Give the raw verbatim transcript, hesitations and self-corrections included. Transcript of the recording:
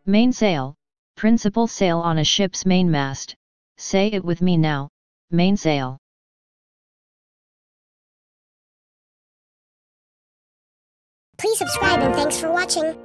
Mainsail, principal sail on a ship's mainmast. Say it with me now, mainsail. Please subscribe and thanks for watching.